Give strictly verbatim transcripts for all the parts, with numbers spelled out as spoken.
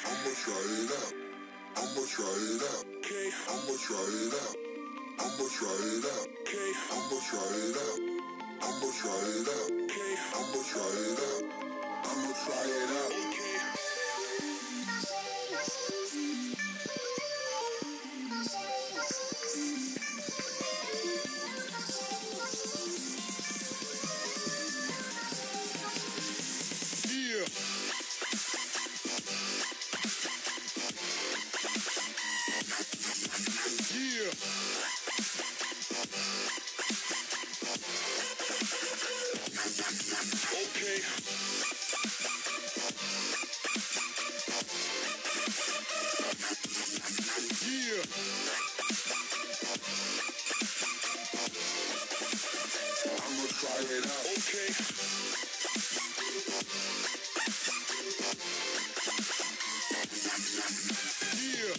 I'ma try it out. I'ma try it out. Okay. I'ma try it out. I'ma try it out. Okay. I'ma try it out. I'ma try it out. Okay. I'ma try it out. I'ma try it out. Okay. Yeah. Yeah. Okay. Yeah. I'ma try it out. Okay. Yeah.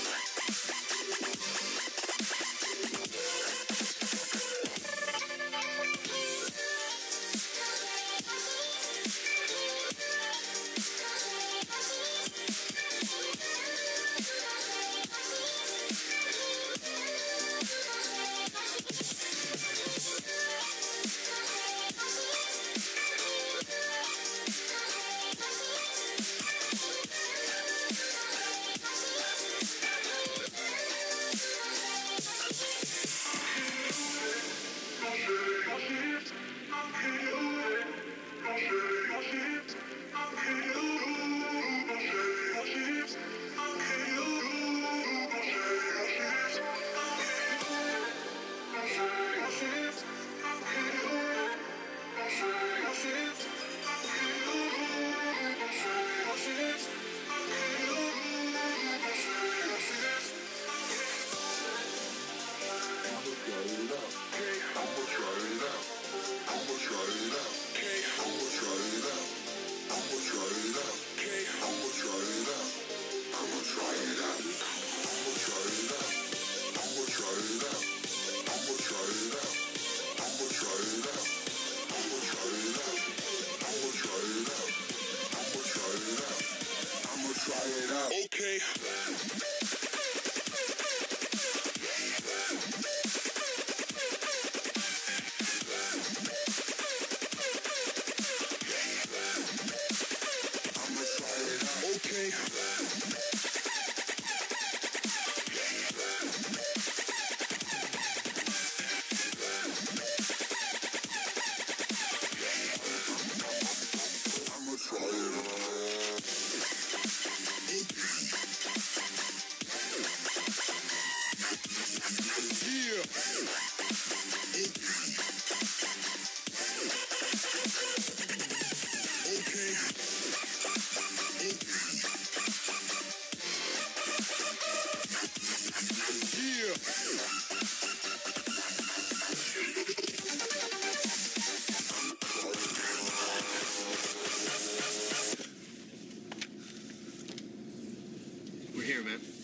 Okay. Okay. I'ma try it out. Yeah. Okay. Yeah. We're here, man.